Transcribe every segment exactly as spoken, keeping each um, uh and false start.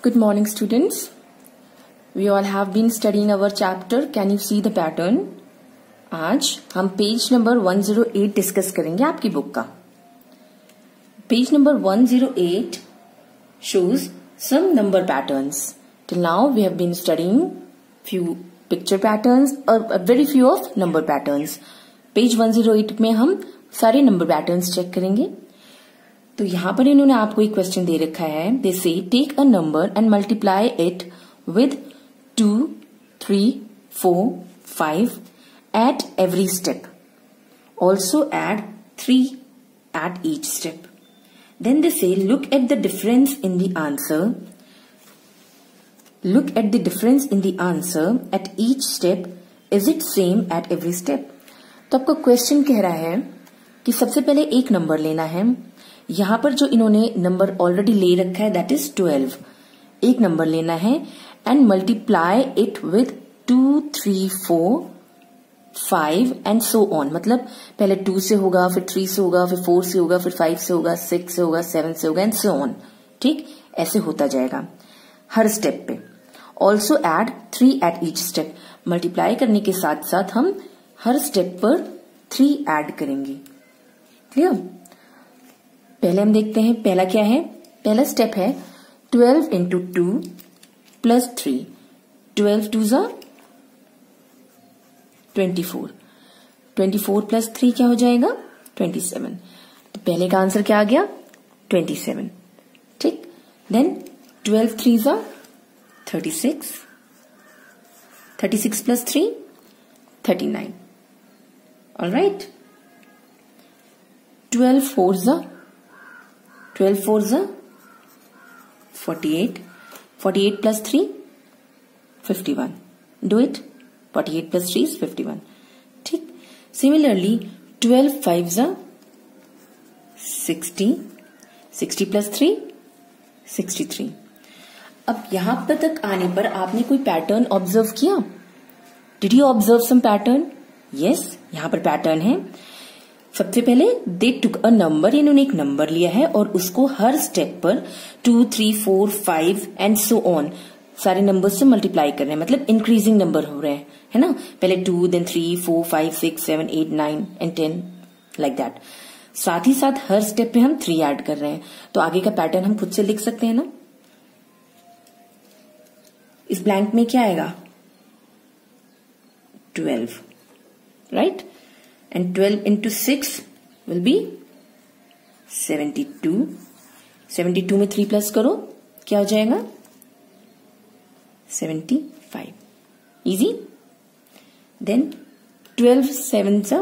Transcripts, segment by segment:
Good morning, students. We all have been studying our chapter Can you see the pattern? आज हम page number one oh eight discuss करेंगे आपकी book का. Page number one oh eight shows some number patterns. Till now we have been studying few picture patterns or a very few of number patterns. Page one oh eight में हम सारे number patterns check करेंगे. तो यहां पर इन्होंने आपको एक क्वेश्चन दे रखा है. They say take a number and multiply it with two, three, four, five at every step. Also add three at each step. Then they say look at the difference in the answer. Look at the difference in the answer at each step. Is it same at every step? तो आपको question कह रहा है कि सबसे पहले एक number लेना है. यहां पर जो इन्होंने नंबर ऑलरेडी ले रखा है दैट इज ट्वेल्व. एक नंबर लेना है and multiply it with two, three, four, five and so on. मतलब पहले टू से होगा, फिर थ्री से होगा, फिर फोर से होगा, फिर फाइव से होगा, सिक्स से होगा, सेवन से होगा एंड सो ऑन. ठीक, ऐसे होता जाएगा हर स्टेप पे. Also add three at each step. Multiply करने के साथ साथ हम हर स्टेप पर थ्री एड करेंगे. क्लियर? पहले हम देखते हैं पहला क्या है. पहला स्टेप है twelve into two plus three. Twelve two जा twenty four. Twenty four plus three क्या हो जाएगा? Twenty seven. तो पहले का आंसर क्या आ गया? Twenty seven. ठीक. देन ट्वेल्व थ्री जा thirty six. Thirty six plus three thirty nine. All right. Twelve four जा ट्वेल्व फोर जा forty eight. Forty eight plus three fifty one. Do it. Forty eight plus three is fifty one. ठीक. Similarly twelve five जा sixty. Sixty plus three sixty three. अब यहां पर तक आने पर आपने कोई पैटर्न ऑब्जर्व किया? Did you observe some pattern? Yes, यहां पर पैटर्न है. सबसे पहले दे टुक अ नंबर. इन्होंने एक नंबर लिया है और उसको हर स्टेप पर two, three, four, five and so on सारे नंबर से मल्टीप्लाई कर रहे हैं. मतलब इंक्रीजिंग नंबर हो रहे हैं, है ना. पहले two, then three, four, five, six, seven, eight, nine and ten like that. साथ ही साथ हर स्टेप पे हम थ्री ऐड कर रहे हैं. तो आगे का पैटर्न हम खुद से लिख सकते हैं ना. इस ब्लैंक में क्या आएगा? Twelve. Right. And twelve into six will be seventy two. Seventy two में थ्री प्लस करो क्या हो जाएगा? Seventy five. Easy. Then twelve seven सा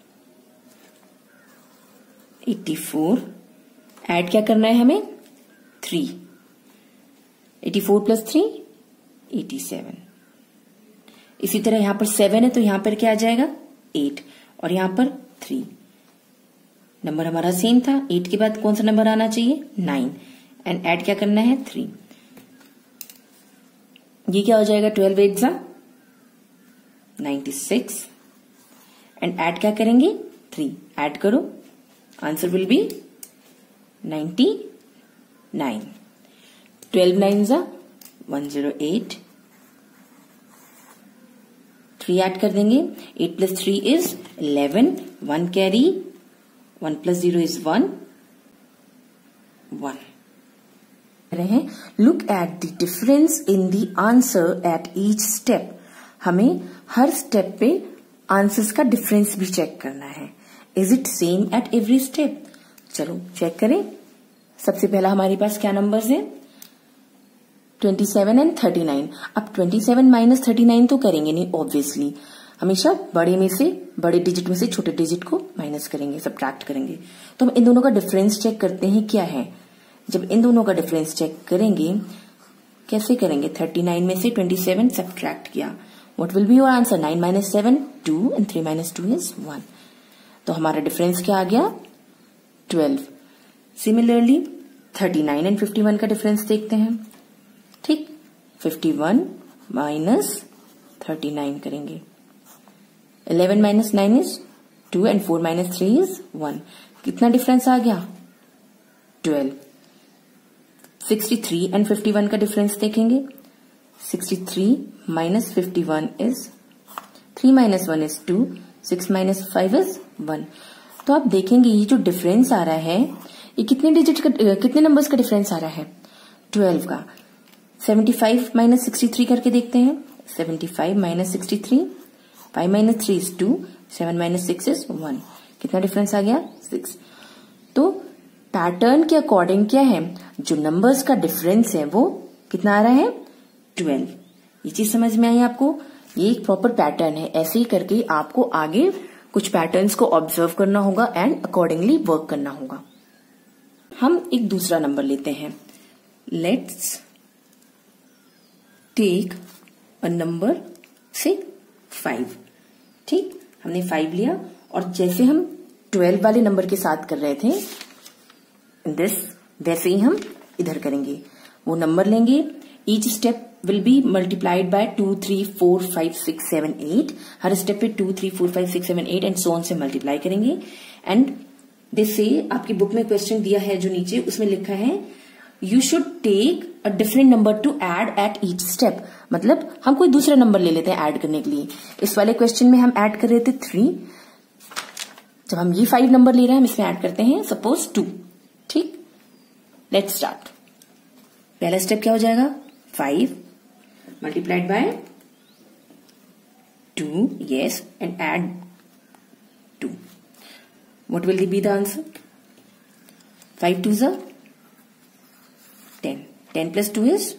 एट्टी फोर. एड क्या करना है हमें? Three. Eighty four plus three eighty seven. इसी तरह यहां पर सेवन है तो यहां पर क्या आ जाएगा? एट. और यहां पर थ्री. नंबर हमारा सेम था. एट के बाद कौन सा नंबर आना चाहिए? नाइन. एंड ऐड क्या करना है? थ्री. ये क्या हो जाएगा? ट्वेल्व एट जा नाइन्टी सिक्स. एंड ऐड क्या करेंगे? थ्री. ऐड करो. Answer will be ninety nine. Twelve nine जा one zero eight. Three add कर देंगे. Eight plus three is eleven. One carry. One plus zero is one. One. रहे look at the difference in the answer at each step. हमें हर step पे answers का difference भी check करना है. Is it same at every step? चलो check करें. सबसे पहला हमारे पास क्या नंबर्स हैं? Twenty seven and thirty nine. अब twenty seven minus thirty nine तो करेंगे नहीं ऑब्वियसली. हमेशा बड़े में से बड़े डिजिट में से छोटे डिजिट को माइनस करेंगे, सब्ट्रैक्ट करेंगे. तो हम इन दोनों का डिफरेंस चेक करते हैं क्या है. जब इन दोनों का डिफरेंस चेक करेंगे कैसे करेंगे? थर्टी नाइन में से ट्वेंटी सेवन सब्ट्रैक्ट किया. What will be your answer? Nine minus seven two and three minus two is one. तो हमारा डिफरेंस क्या आ गया? Twelve. Similarly thirty nine and fifty one का डिफरेंस देखते हैं. ठीक. Fifty one minus thirty nine करेंगे. Eleven minus nine is two and four minus three is one. कितना डिफरेंस आ गया? Twelve. Sixty three and fifty one का difference देखेंगे. Sixty three minus fifty one is three minus one is two, six minus five is one. तो आप देखेंगे ये जो डिफरेंस आ रहा है ये कितने डिजिट का, कितने नंबर्स का डिफरेंस आ रहा है, ट्वेल्व का. Seventy five minus sixty three करके देखते हैं. Seventy five minus sixty three, five minus three is two, seven minus six is one. कितना डिफरेंस आ गया, सिक्स. तो पैटर्न के अकॉर्डिंग क्या है, जो नंबर्स का डिफरेंस है वो कितना आ रहा है, ट्वेल्व. ये चीज समझ में आई आपको, ये एक प्रॉपर पैटर्न है. ऐसे ही करके आपको आगे कुछ पैटर्न्स को ऑब्जर्व करना होगा एंड अकॉर्डिंगली वर्क करना होगा. हम एक दूसरा नंबर लेते हैं. Let's take a number say five. ठीक, हमने फाइव लिया और जैसे हम ट्वेल्व वाले नंबर के साथ कर रहे थे दिस, वैसे ही हम इधर करेंगे. वो नंबर लेंगे, each step will be multiplied by two three four five six seven eight. हर स्टेप पे two three four five six seven eight and so on से मल्टीप्लाई करेंगे. एंड दिस से आपकी बुक में क्वेश्चन दिया है जो नीचे, उसमें लिखा है you should take a different number to add at each step. मतलब हम कोई दूसरा नंबर ले लेते हैं ऐड करने के लिए. इस वाले क्वेश्चन में हम ऐड कर रहे थे थ्री. जब हम ये फाइव नंबर ले रहे हैं हम इसमें ऐड करते हैं सपोज टू. ठीक, लेट्स स्टार्ट. पहला स्टेप क्या हो जाएगा, five multiplied by two, yes, and add two. What will be the answer, five two ज़ा ten, ten plus two is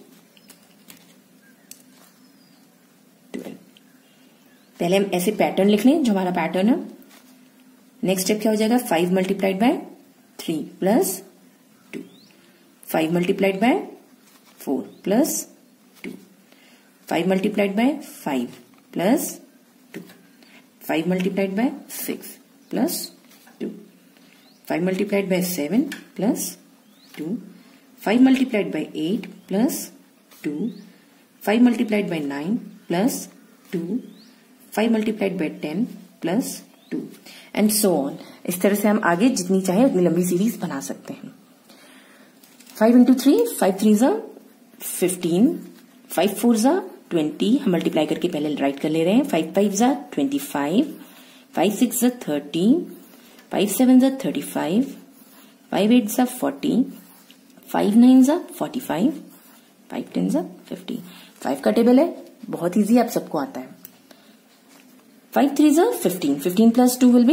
twelve. पहले हम ऐसे पैटर्न लिख लें जो हमारा पैटर्न है. नेक्स्ट स्टेप क्या हो जाएगा, five multiplied by three plus two, five multiplied by four plus two, five multiplied by five plus two, five multiplied by six plus two, five multiplied by seven plus two, five multiplied by eight plus two, five multiplied by nine plus two, five multiplied by ten plus two, and so on. इस तरह से हम आगे जितनी चाहे उतनी लंबी series बना सकते हैं. Five into three, five three ज़ा फिफ्टीन, फाइव फोर ज़ा ट्वेंटी, हम मल्टीप्लाई करके पहले राइट कर ले रहे हैं. फाइव फाइव ज़ा ट्वेंटी फाइव, फाइव सिक्स ज़ा थर्टी, फाइव सेवन ज़ा थर्टी फाइव, फाइव एट ज़ा फोर्टी, फाइव नाइन ज़ा फोर्टी फाइव, फाइव टेन ज़ा फिफ्टी. फाइव का टेबल है, बहुत इजी, आप सबको आता है. फाइव थ्री ज़ा fifteen, fifteen plus two will B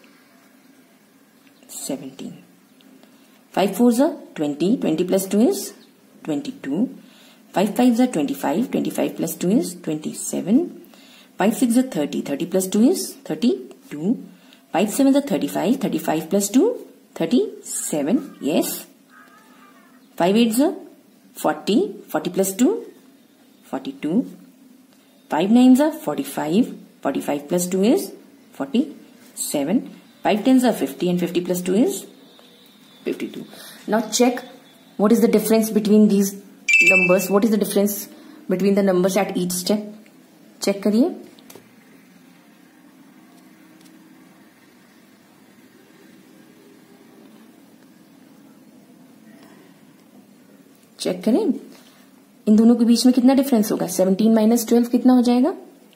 seventeen. Five four ज़ा twenty, twenty plus two is twenty two. Five five ज़ा twenty five, twenty five plus two is twenty seven. Five six ज़ा thirty, thirty plus two is thirty two. Five seven ज़ा thirty five, thirty five plus two thirty seven, yes. Five eight ज़ा forty, forty plus two forty two. Five nine ज़ा forty five, forty five plus two is forty-seven. five tens are fifty and fifty plus two is fifty-two. Now check what is the difference between these numbers. What is the difference between the numbers at each step? Check करिए. Check करें इन दोनों के बीच में कितना difference होगा. Seventeen minus twelve कितना हो जाएगा,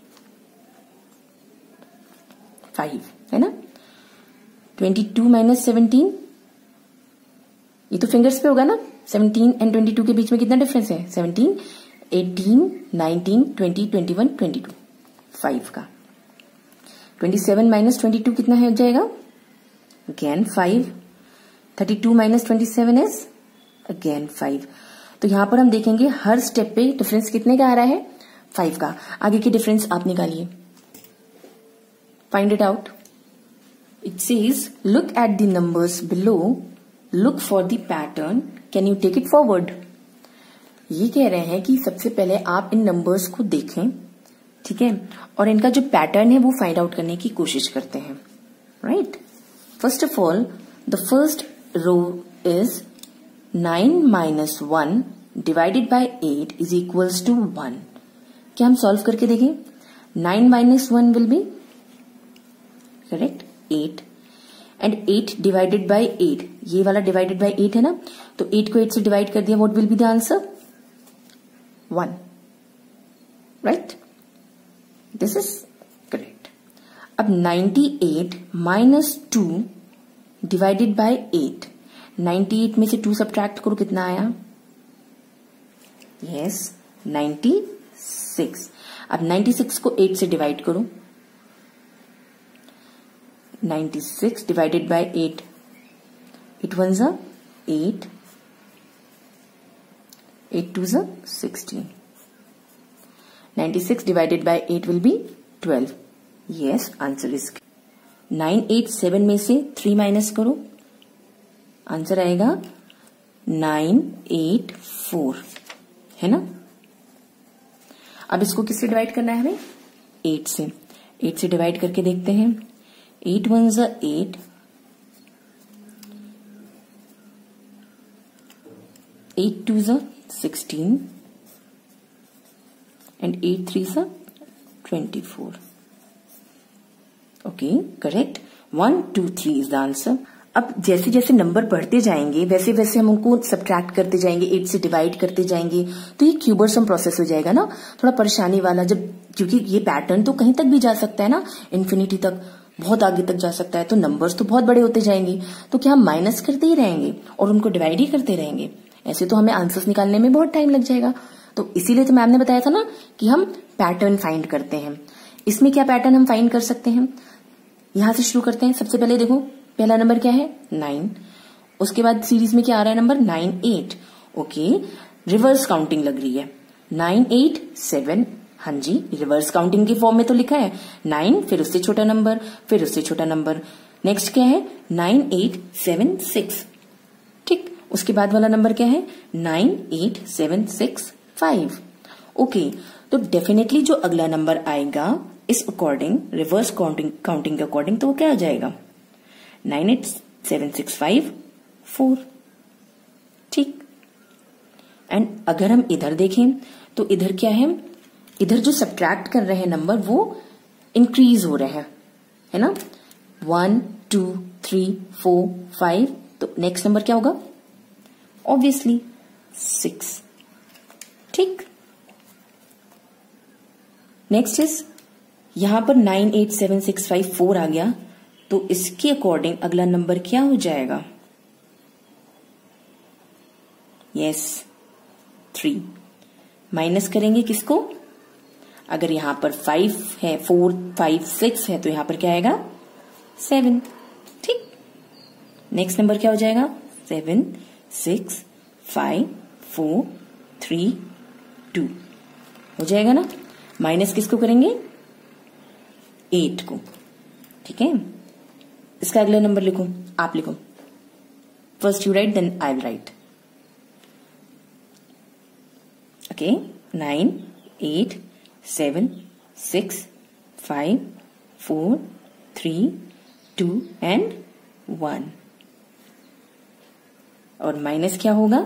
फाइव, है ना. ट्वेंटी टू माइनस सेवनटीन, ये तो फिंगर्स पे होगा ना. सेवनटीन एंड ट्वेंटी टू के बीच में कितना डिफरेंस है, seventeen, eighteen, nineteen, twenty, twenty one, twenty two, five का. Twenty seven minus twenty two कितना हो जाएगा, again five. Thirty two minus twenty seven is again five. तो यहां पर हम देखेंगे हर स्टेप पे डिफरेंस कितने का आ रहा है, फाइव का. आगे की डिफरेंस आप निकालिए. Find it out. It says, look at the numbers below. Look for the pattern. Can you take it forward? ये कह रहे हैं कि सबसे पहले आप इन नंबर्स को देखें, ठीक है, और इनका जो पैटर्न है वो फाइंड आउट करने की कोशिश करते हैं. Right. First of all the first row is nine minus one divided by eight is equals to one. क्या हम सॉल्व करके देखें. Nine minus one will be correct, eight, and eight divided by eight, ये वाला divided by eight है ना, तो eight को एट से डिवाइड कर दिया, what will be the answer? One, right, this is correct. अब ninety eight minus two divided by eight, ninety eight में से टू सब्ट्रैक्ट करो, कितना आया? Yes, ninety six. अब नाइन्टी सिक्स को एट से डिवाइड करो, ninety six divided by eight, eight one ज़ा एट, एट टू ज़ा sixteen, ninety six divided by eight will be twelve. Yes, answer is nine eight seven में से three minus करो, answer आएगा nine eight four, है ना। अब इसको किससे डिवाइड करना है हमें? एट से। एट से डिवाइड करके देखते हैं, एट वन ज़ा एट, एट टू ज़ा सिक्सटीन एंड एट थ्री ज़ा twenty four. Okay, correct, one two three is the answer. अब जैसे जैसे नंबर बढ़ते जाएंगे वैसे वैसे हम उनको सब्ट्रैक्ट करते जाएंगे, एट से डिवाइड करते जाएंगे, तो ये क्यूबरसम प्रोसेस हो जाएगा ना, थोड़ा परेशानी वाला। जब क्योंकि ये पैटर्न तो कहीं तक भी जा सकता है ना, इन्फिनिटी तक, बहुत आगे तक जा सकता है, तो नंबर्स तो बहुत बड़े होते जाएंगे, तो क्या हम माइनस करते ही रहेंगे और उनको डिवाइड ही करते रहेंगे? ऐसे तो हमें आंसर्स निकालने में बहुत टाइम लग जाएगा। तो इसीलिए तो मैम ने बताया था ना कि हम पैटर्न फाइंड करते हैं। इसमें क्या पैटर्न हम फाइंड कर सकते हैं? यहां से शुरू करते हैं। सबसे पहले देखो, पहला नंबर क्या है? नाइन। उसके बाद सीरीज में क्या आ रहा है number? Nine eight. Okay, reverse counting लग रही है, नाइन एट सेवन। हाँ जी, रिवर्स काउंटिंग के फॉर्म में तो लिखा है, नाइन फिर उससे छोटा नंबर फिर उससे छोटा नंबर। नेक्स्ट क्या है? Nine eight seven six. ठीक, उसके बाद वाला नंबर क्या है? Nine eight seven six five. Okay, तो डेफिनेटली जो अगला नंबर आएगा इस अकॉर्डिंग, रिवर्स काउंटिंग काउंटिंग के अकॉर्डिंग, तो वो क्या आ जाएगा? Nine eight seven six five four. ठीक, एंड अगर हम इधर देखें तो इधर क्या है? इधर जो सब्ट्रैक्ट कर रहे हैं नंबर वो इंक्रीज हो रहे हैं, है ना। One two three four five, तो नेक्स्ट नंबर क्या होगा? Obviously six. ठीक, नेक्स्ट इज यहां पर nine eight seven six five four आ गया, तो इसके अकॉर्डिंग अगला नंबर क्या हो जाएगा? Yes, three. माइनस करेंगे किसको? अगर यहां पर फाइव है, फोर फाइव सिक्स है, तो यहां पर क्या आएगा? सेवन। ठीक, नेक्स्ट नंबर क्या हो जाएगा? Seven six five four three two हो जाएगा ना। माइनस किसको करेंगे? एट को। ठीक है, इसका अगला नंबर लिखो, आप लिखो। First you write, then I will write. Okay, nine eight seven six five four three two and one. और माइनस क्या होगा?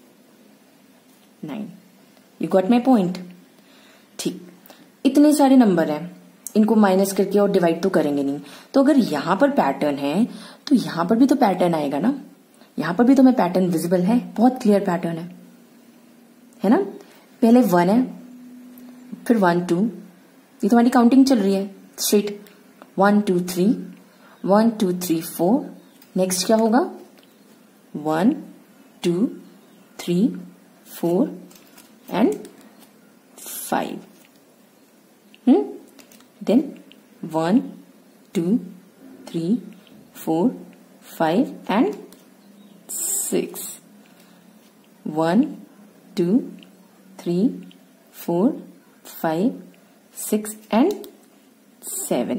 Nine. You got my point? ठीक, इतने सारे नंबर हैं, इनको माइनस करके और डिवाइड तो करेंगे नहीं, तो अगर यहां पर पैटर्न है तो यहां पर भी तो पैटर्न आएगा ना। यहां पर भी तो मैं पैटर्न विजिबल है, बहुत क्लियर पैटर्न है, है ना। पहले वन है, फिर वन टू, ये तो हमारी काउंटिंग चल रही है straight, one two three, one two three four. Next क्या होगा? One two three four and five. Hmm then one two three four five and six. One two three four five six and seven.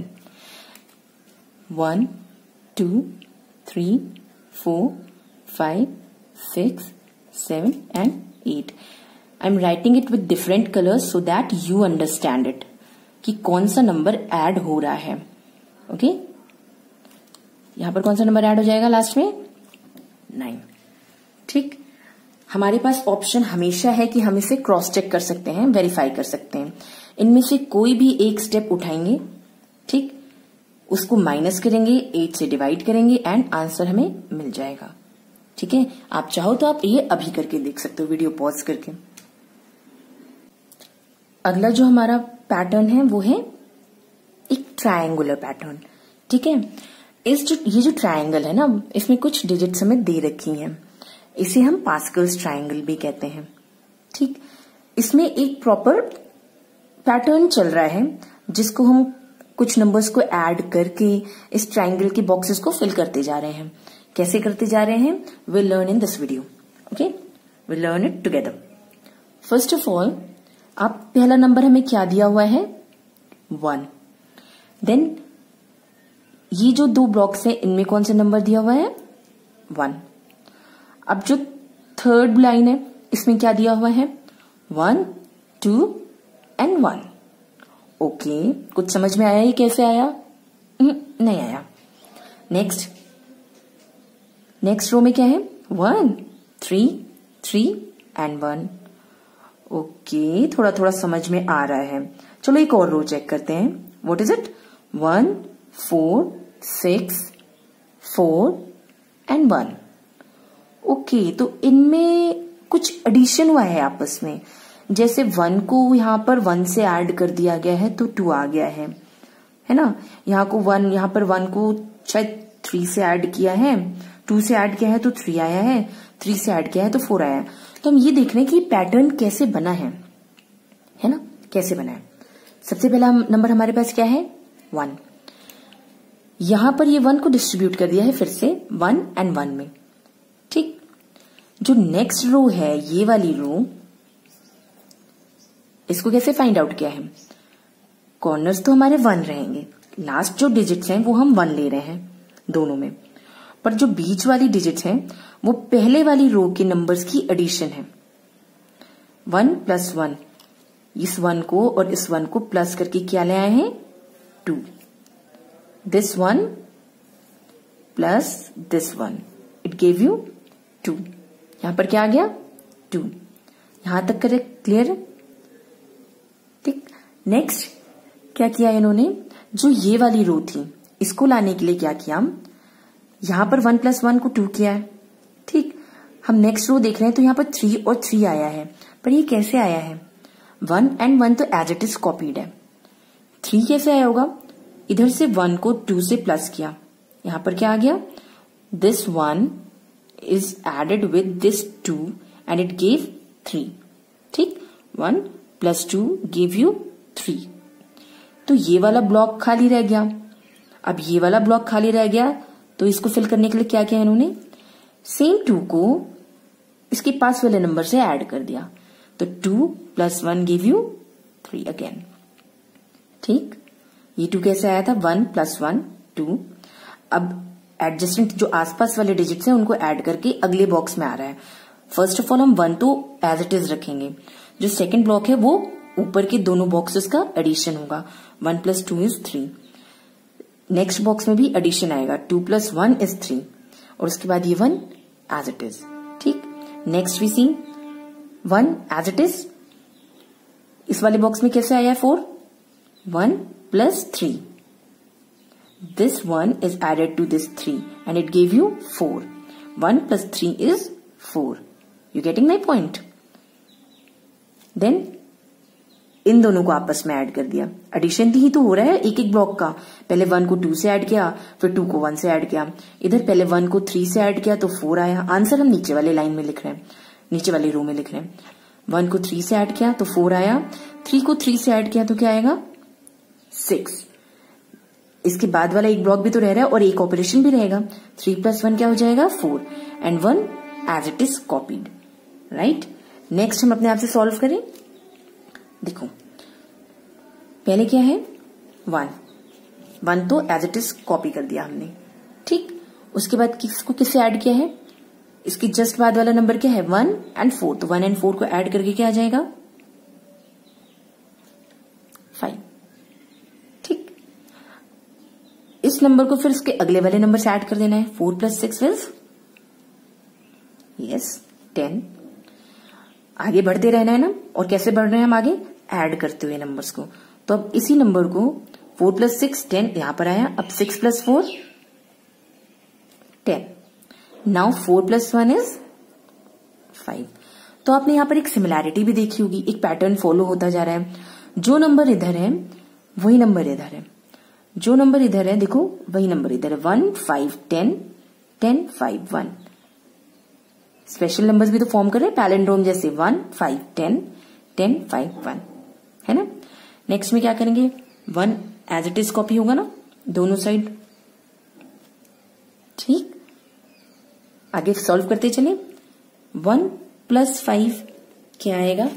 One two three four five six seven and eight. I am writing it with different colours so that you understand it कि कौन सा number add हो रहा है। Okay okay? यहां पर कौन सा नंबर ऐड हो जाएगा लास्ट में? नाइन। ठीक, हमारे पास ऑप्शन हमेशा है कि हम इसे क्रॉस चेक कर सकते हैं, वेरीफाई कर सकते हैं। इनमें से कोई भी एक स्टेप उठाएंगे, ठीक, उसको माइनस करेंगे, एट से डिवाइड करेंगे एंड आंसर हमें मिल जाएगा। ठीक है, आप चाहो तो आप ये अभी करके देख सकते हो, वीडियो पॉज करके। अगला जो हमारा पैटर्न है वो है एक ट्रायंगुलर पैटर्न। ठीक है, इस जो ये जो ट्रायंगल है ना, इसमें कुछ डिजिट्स हमें दे रखी हैं, इसे हम पास्कल्स ट्रायंगल भी कहते हैं। ठीक, इसमें एक प्रॉपर पैटर्न चल रहा है जिसको हम कुछ नंबर्स को ऐड करके इस ट्रायंगल के बॉक्सेस को फिल करते जा रहे हैं। कैसे करते जा रहे हैं, will learn in this video. Okay, will learn it together. First of all, आप पहला नंबर हमें क्या दिया हुआ है, वन। देन ये जो दो ब्लॉक्स है इनमें कौन सा नंबर दिया हुआ है, वन। अब जो थर्ड लाइन है इसमें क्या दिया हुआ है, one, two and one. Okay, कुछ समझ में आया ये कैसे आया, नहीं आया। नेक्स्ट नेक्स्ट रो में क्या है, one, three, three and one. Okay, थोड़ा थोड़ा समझ में आ रहा है। चलो एक और रो चेक करते हैं। What is it, one, four, six, four and one. Okay, तो इनमें कुछ एडिशन हुआ है आपस में। जैसे वन को यहाँ पर वन से ऐड कर दिया गया है तो टू आ गया है, है ना। यहाँ को वन, यहाँ पर वन को शायद थ्री से ऐड किया है, टू से ऐड किया है तो थ्री आया है, थ्री से ऐड किया है तो फोर आया है। तो हम ये देख रहे हैं कि पैटर्न कैसे बना है, है ना, कैसे बना है। सबसे पहला नंबर हमारे पास क्या है, वन। यहां पर ये वन को डिस्ट्रीब्यूट कर दिया है फिर से वन एंड वन में। ठीक, जो नेक्स्ट रो है ये वाली रो, इसको कैसे फाइंड आउट किया है, कॉर्नर्स तो हमारे वन रहेंगे, लास्ट जो डिजिट्स हैं वो हम वन ले रहे हैं दोनों में, पर जो बीच वाली डिजिट्स हैं वो पहले वाली रो के नंबर्स की एडिशन है। वन प्लस वन, इस वन को और इस वन को प्लस करके क्या ले आए हैं, two. This one plus this one, it gave you two. यहां पर क्या आ गया, टू। यहां तक करेक्ट, क्लियर है। ठीक, नेक्स्ट क्या किया इन्होंने, जो ये वाली रो थी इसको लाने के लिए क्या किया, यहां पर वन प्लस वन को टू किया है। ठीक, हम नेक्स्ट रो देख रहे हैं तो यहां पर थ्री और थ्री आया है, पर ये कैसे आया है, वन एंड वन तो एज इट इज कॉपीड है। थ्री कैसे आया होगा, इधर से वन को टू से प्लस किया, यहां पर क्या आ गया, this one is added with this two and it gave three. ठीक, one plus two give you three. तो ये वाला ब्लॉक खाली रह गया। अब ये वाला ब्लॉक खाली रह गया तो इसको फिल करने के लिए क्या किया इन्होंने, सेम टू को इसके पास वाले नंबर से ऐड कर दिया, तो two plus one give you three again. ठीक, ये टू कैसे आया था, वन प्लस वन टू। अब एडजस्टेंट जो आसपास वाले डिजिट्स हैं उनको ऐड करके अगले बॉक्स में आ रहा है। फर्स्ट ऑफ ऑल हम वन तो एज इट इज रखेंगे, जो सेकंड ब्लॉक है वो ऊपर के दोनों बॉक्सेस का एडिशन होगा, one plus two is three. Next box में भी एडिशन आएगा, two plus one is three, और उसके बाद ये वन एज इट इज। ठीक, next we see one as it is, इस वाले बॉक्स में कैसे आया है, four, one plus three, this one is added to this three and it give you four, one plus three is four. You getting my point. Then इन दोनों को आपस में ऐड कर दिया, एडिशन ही तो हो रहा है एक एक ब्लॉक का। पहले वन को टू से ऐड किया, फिर टू को वन से ऐड किया, इधर पहले वन को थ्री से ऐड किया तो फोर आया। आंसर हम नीचे वाले लाइन में लिख रहे हैं, नीचे वाली रो में लिख रहे हैं। वन को थ्री से ऐड किया तो फोर आया, थ्री को थ्री से ऐड किया तो क्या आएगा, सिक्स। इसके बाद वाला एक ब्लॉक भी तो रह रहा है और एक ऑपरेशन भी रहेगा, थ्री प्लस वन क्या हो जाएगा, four, and one as it is copied. Right, next हम अपने आप से सॉल्व करें। देखो पहले क्या है, वन, वन तो एज इट इज कॉपी कर दिया हमने। ठीक, उसके बाद किसको किससे ऐड किया है, इसके जस्ट बाद वाला नंबर क्या है, वन एंड फोर, तो वन एंड फोर को ऐड करके क्या आ जाएगा, फाइव। ठीक, इस नंबर को फिर इसके अगले वाले नंबर से ऐड कर देना है, four plus six is yes ten. आगे बढ़ते रहना है ना, और कैसे बढ़ रहे हैं हम आगे, ऐड करते हुए नंबर्स को। तो अब इसी नंबर को फोर प्लस सिक्स टेन, यहां पर आया। अब six plus four ten. Now four plus one is five. तो आपने यहां पर एक सिमिलैरिटी भी देखी होगी, एक पैटर्न फॉलो होता जा रहा है। जो नंबर इधर है वही नंबर इधर है, जो नंबर इधर है देखो वही नंबर इधर है। One five ten, ten five one. Special numbers भी तो फॉर्म कर रहे हैं पैलिंड्रोम जैसे, one five ten, ten five one, है ना। नेक्स्ट में क्या करेंगे, one as it is copy होगा ना दोनों साइड। ठीक, आगे सॉल्व करते चले। वन प्लस फाइव क्या आएगा,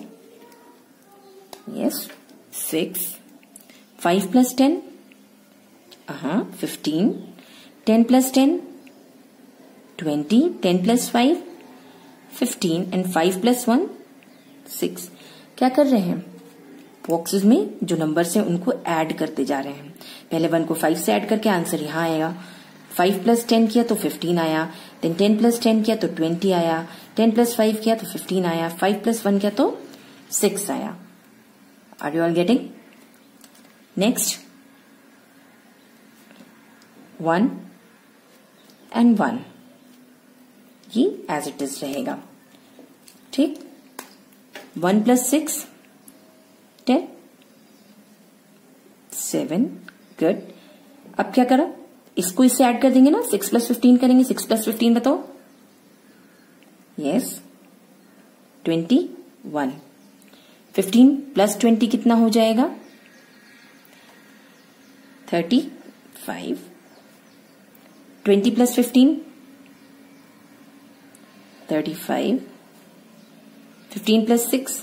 yes six. Five plus ten, हाँ fifteen. Ten plus ten twenty. Ten plus five fifteen and five plus one six. क्या कर रहे हैं, बॉक्सेस में जो नंबर्स हैं उनको ऐड करते जा रहे हैं। पहले वन को फाइव से ऐड करके आंसर यहां आएगा। फाइव प्लस टेन किया तो फिफ्टीन आया, देन टेन प्लस टेन किया तो ट्वेंटी आया, टेन प्लस फाइव किया तो फिफ्टीन आया, फाइव प्लस वन किया तो सिक्स आया। Are you all getting? Next one and one, ये एज इट इज रहेगा। ठीक, one plus six ten, seven, good. अब क्या करा, इसको इससे ऐड कर देंगे ना, सिक्स प्लस फिफ्टीन करेंगे। सिक्स प्लस फिफ्टीन बताओ, yes twenty one. Fifteen plus twenty कितना हो जाएगा, thirty five. Twenty plus fifteen thirty five. Fifteen plus six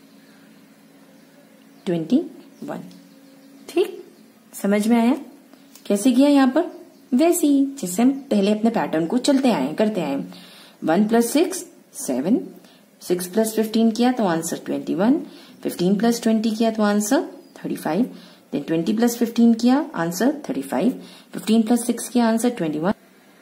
twenty one. ठीक, समझ में आया कैसे किया यहां पर, वैसे ही जैसे हम पहले अपने पैटर्न को चलते आए करते आए। One plus six seven, six plus fifteen किया तो answer twenty one, fifteen plus twenty किया तो answer thirty five, then twenty plus fifteen किया answer thirty five, fifteen plus six किया answer twenty one.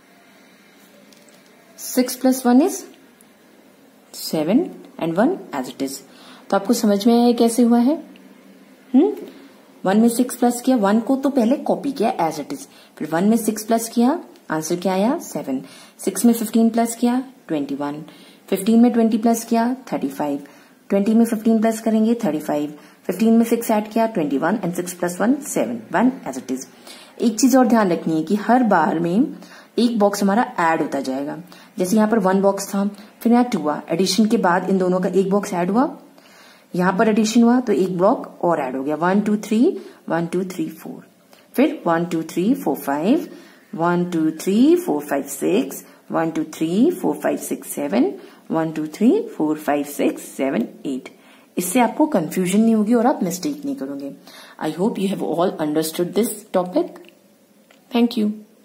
Six plus one is seven and one as it is. तो आपको समझ में आया कैसे हुआ है। हम्म वन में सिक्स प्लस किया, वन को तो पहले कॉपी किया एज इट इज, फिर वन में सिक्स प्लस किया आंसर क्या आया सेवन। सिक्स में फिफ्टीन प्लस किया ट्वेंटी वन, फिफ्टीन में ट्वेंटी प्लस किया थर्टी फाइव, ट्वेंटी में फिफ्टीन प्लस करेंगे थर्टी फाइव, फिफ्टीन में सिक्स ऐड किया twenty one and six plus one seven, one as it is. एक चीज और ध्यान रखनी है कि हर बार में एक बॉक्स हमारा ऐड होता जाएगा। जैसे यहाँ पर वन बॉक्स था, फिर यहाँ टू हुआ, एडिशन के बाद इन दोनों का एक बॉक्स ऐड हुआ, यहां पर एडिशन हुआ तो एक ब्लॉक और ऐड हो गया। One two three, one two three four, फिर one two three four five, one two three four five six, one two three four five six seven, one two three four five six seven eight. इससे आपको confusion नहीं होगी और आप mistake नहीं करोगे। I hope you have all understood this topic. Thank you.